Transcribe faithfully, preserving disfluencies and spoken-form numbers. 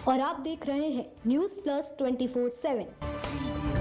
और आप देख रहे हैं news plus twenty four seven.